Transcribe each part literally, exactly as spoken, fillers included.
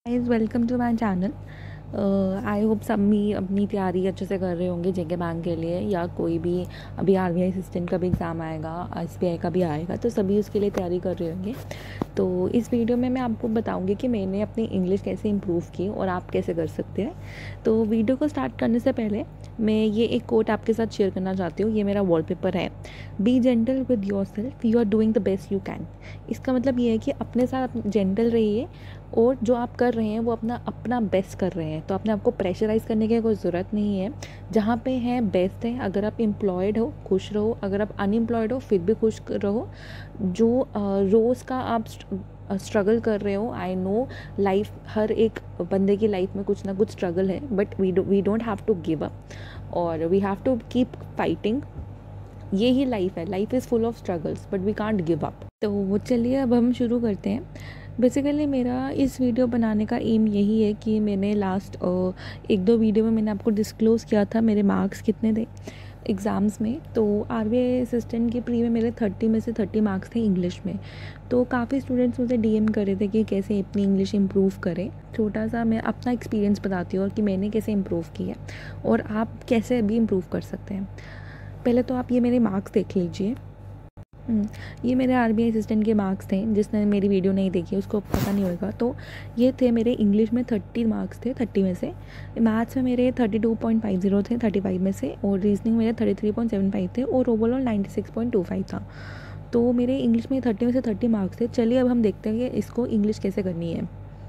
Guys welcome to my channel. I hope सब भी अपनी तैयारी अच्छे से कर रहे होंगे जेके बैंक के लिए, या कोई भी अभी आरबीआई असिस्टेंट का भी एग्ज़ाम आएगा, एसबीआई का भी आएगा, तो सभी उसके लिए तैयारी कर रहे होंगे। तो इस वीडियो में मैं आपको बताऊंगी कि मैंने अपनी इंग्लिश कैसे इम्प्रूव की और आप कैसे कर सकते हैं। तो वीडियो को स्टार्ट करने से पहले मैं ये एक कोट आपके साथ शेयर करना चाहती हूँ। ये मेरा वॉलपेपर है। Be gentle with yourself, you are doing the best you can. इसका मतलब ये है कि अपने साथ जेंटल रहिए और जो आप कर रहे हैं वो अपना अपना बेस्ट कर रहे हैं। तो अपने आपको प्रेशराइज़ करने की कोई ज़रूरत नहीं है। जहाँ पे है बेस्ट है। अगर आप एम्प्लॉयड हो खुश रहो, अगर आप अनएम्प्लॉयड हो फिर भी खुश रहो। जो रोज़ का आप स्ट्रगल कर रहे हो, आई नो लाइफ, हर एक बंदे की लाइफ में कुछ ना कुछ स्ट्रगल है, but we we don't have to give up और we have to keep fighting. ये ही लाइफ है। Life is full of struggles but we can't give up. तो चलिए अब हम शुरू करते हैं। बेसिकली मेरा इस वीडियो बनाने का एम यही है कि मैंने लास्ट एक दो वीडियो में मैंने आपको डिस्क्लोज़ किया था मेरे मार्क्स कितने थे एग्ज़ाम्स में। तो आरबीआई असिस्टेंट की प्री में मेरे थर्टी में से थर्टी मार्क्स थे इंग्लिश में। तो काफ़ी स्टूडेंट्स मुझे डीएम कर रहे थे कि कैसे अपनी इंग्लिश इम्प्रूव करें। छोटा सा मैं अपना एक्सपीरियंस बताती हूँ और कि मैंने कैसे इम्प्रूव किया और आप कैसे भी इम्प्रूव कर सकते हैं। पहले तो आप ये मेरे मार्क्स देख लीजिए। ये मेरे आरबीआई असिस्टेंट के मार्क्स थे। जिसने मेरी वीडियो नहीं देखी उसको पता नहीं होगा। तो ये थे मेरे इंग्लिश में थर्टी मार्क्स थे, थर्टी में से। मैथ्स में मेरे thirty two point five zero थे थर्टी फाइव में से, और रीजनिंग मेरे thirty three point seven five थे, और overall ninety six point two five था। तो मेरे इंग्लिश में थर्टी में से थर्टी मार्क्स थे। चलिए अब हम देखते हैं कि इसको इंग्लिश कैसे करनी है।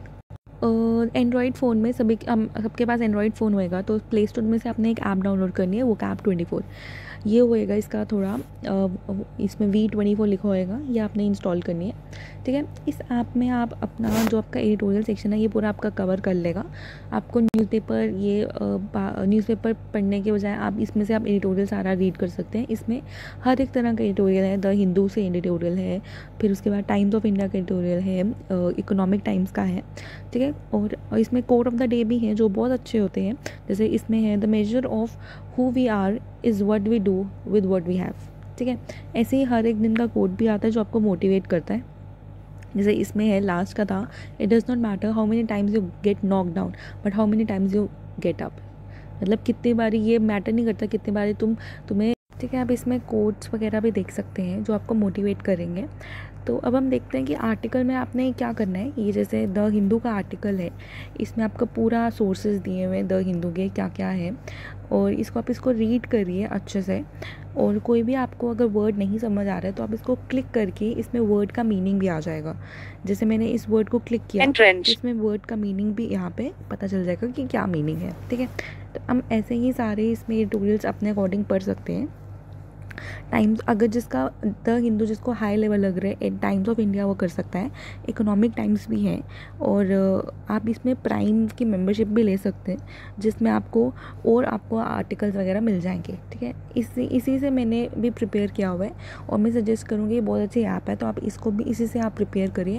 एंड्रॉयड फ़ोन में सभी हम सबके पास एंड्रॉयड फ़ोन होएगा, तो प्ले स्टोर में से आपने एक ऐप डाउनलोड करनी है, वो कैप ट्वेंटी फोर। ये होएगा इसका थोड़ा आ, इसमें वी ट्वेंटी फोर लिखा होएगा, ये आपने इंस्टॉल करनी है। ठीक है। इस ऐप में आप अपना जो आपका एडिटोरियल सेक्शन है ये पूरा आपका कवर कर लेगा। आपको न्यूज़पेपर ये न्यूज़पेपर पढ़ने के बजाय आप इसमें से आप एडिटोरियल सारा रीड कर सकते हैं। इसमें हर एक तरह का एडिटोरियल है। द हिंदू से एडिटोरियल है, फिर उसके बाद टाइम्स ऑफ इंडिया का एडिटोरियल है, इकोनॉमिक टाइम्स का है। ठीक है। और इसमें कोट ऑफ द डे भी है जो बहुत अच्छे होते हैं। जैसे इसमें है the measure of who we are is what we do with what we have. ठीक है। ऐसे ही हर एक दिन का कोट भी आता है जो आपको मोटिवेट करता है। जैसे इसमें है, लास्ट का था, it does not matter how many times you get knock down but how many times you get up. मतलब कितनी बारी, ये मैटर नहीं करता कितनी बारी तुम तुम्हें ठीक है। आप इसमें कोट्स वगैरह भी देख सकते हैं जो आपको मोटिवेट करेंगे। तो अब हम देखते हैं कि आर्टिकल में आपने क्या करना है। ये जैसे द हिंदू का आर्टिकल है, इसमें आपका पूरा सोर्सेज दिए हुए हैं द हिंदू के क्या क्या है, और इसको आप इसको रीड करिए अच्छे से। और कोई भी आपको अगर वर्ड नहीं समझ आ रहा है तो आप इसको क्लिक करके इसमें वर्ड का मीनिंग भी आ जाएगा। जैसे मैंने इस वर्ड को क्लिक किया तो इसमें वर्ड का मीनिंग भी यहाँ पे पता चल जाएगा कि क्या मीनिंग है। ठीक है। तो हम ऐसे ही सारे इसमें ट्यूटोरियल्स अपने अकॉर्डिंग पढ़ सकते हैं। टाइम्स, अगर जिसका द हिंदू जिसको हाई लेवल लग रहा है, टाइम्स ऑफ इंडिया वो कर सकता है। इकोनॉमिक टाइम्स भी है, और आप इसमें प्राइम की मेंबरशिप भी ले सकते हैं जिसमें आपको और आपको आर्टिकल्स वगैरह मिल जाएंगे। ठीक है। इसी इसी से मैंने भी प्रिपेयर किया हुआ है और मैं सजेस्ट करूँगी, ये बहुत अच्छी ऐप है, तो आप इसको भी इसी से आप प्रिपेयर करिए।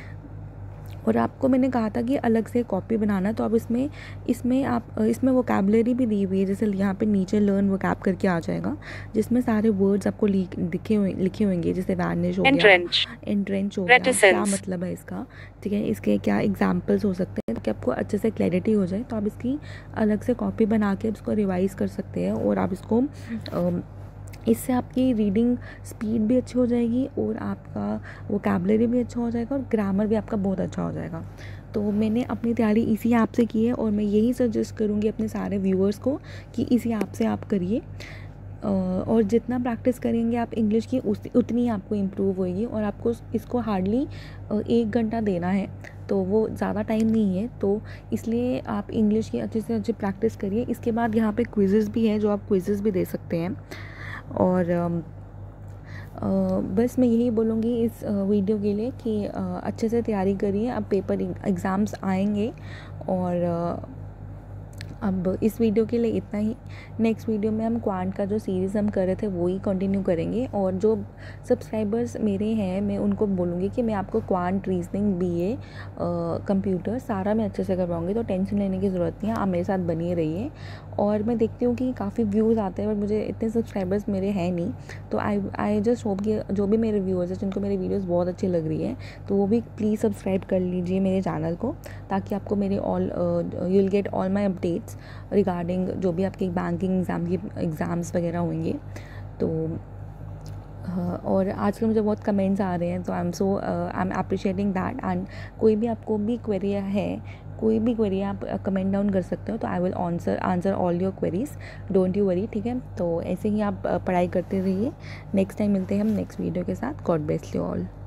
और आपको मैंने कहा था कि अलग से कॉपी बनाना, तो अब इसमें इसमें आप इसमें वोकैबुलरी भी दी हुई है। जैसे यहाँ पे नीचे लर्न वोकैब करके आ जाएगा, जिसमें सारे वर्ड्स आपको लिखे हुए लिखे होंगे। जैसे वैनिश हो गया, एंट्रेंच हो गया, क्या मतलब है इसका। ठीक है। इसके क्या एग्जाम्पल्स हो सकते हैं, ताकि आपको अच्छे से क्लैरिटी हो जाए। तो आप इसकी अलग से कॉपी बना के इसको रिवाइज कर सकते हैं, और आप इसको इससे आपकी रीडिंग स्पीड भी अच्छी हो जाएगी, और आपका वोकैबुलरी भी अच्छा हो जाएगा, और ग्रामर भी आपका बहुत अच्छा हो जाएगा। तो मैंने अपनी तैयारी इसी ऐप से की है, और मैं यही सजेस्ट करूँगी अपने सारे व्यूअर्स को कि इसी ऐप से आप करिए। और जितना प्रैक्टिस करेंगे आप इंग्लिश की उस उतनी आपको इम्प्रूव होएगी। और आपको इसको हार्डली एक घंटा देना है, तो वो ज़्यादा टाइम नहीं है। तो इसलिए आप इंग्लिश की अच्छे से अच्छे प्रैक्टिस करिए। इसके बाद यहाँ पे क्विज़ेस भी हैं जो आप क्विज़ेस भी दे सकते हैं। और आ, बस मैं यही बोलूँगी इस वीडियो के लिए कि आ, अच्छे से तैयारी करिए। अब पेपर एग्ज़ाम्स आएंगे, और आ, अब इस वीडियो के लिए इतना ही। नेक्स्ट वीडियो में हम क्वांट का जो सीरीज़ हम कर रहे थे वो ही कंटिन्यू करेंगे, और जो सब्सक्राइबर्स मेरे हैं मैं उनको बोलूँगी कि मैं आपको क्वांट, रीजनिंग, बीए, कंप्यूटर सारा मैं अच्छे से करवाऊँगी, तो टेंशन लेने की ज़रूरत नहीं है, आप मेरे साथ बनिए रहिए। और मैं देखती हूँ कि काफ़ी व्यूज़ आते हैं, बट मुझे इतने सब्सक्राइबर्स मेरे हैं नहीं, तो आई आई जस्ट होप कि जो भी मेरे व्यूअर्स हैं जिनको मेरी वीडियोज़ बहुत अच्छी लग रही है, तो वो भी प्लीज़ सब्सक्राइब कर लीजिए मेरे चैनल को, ताकि आपको मेरे all you will get all my updates regarding जो भी आपके बैंकिंग एग्ज़ाम की एग्ज़ाम्स वगैरह होंगे। तो हाँ, और आजकल मुझे बहुत कमेंट्स आ रहे हैं, तो I am so I am appreciating that. And कोई भी आपको भी क्वेरी है, कोई भी क्वेरी आप कमेंट डाउन कर सकते हो, तो I will answer answer all your queries, don't you worry, ठीक है। तो ऐसे ही आप पढ़ाई करते रहिए। नेक्स्ट टाइम मिलते हैं हम नेक्स्ट वीडियो के साथ। God bless you all.